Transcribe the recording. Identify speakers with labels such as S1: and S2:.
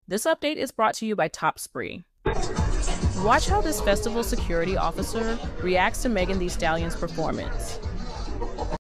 S1: This update is brought to you by Top Spree. Watch how this festival security officer reacts to Megan Thee Stallion's performance.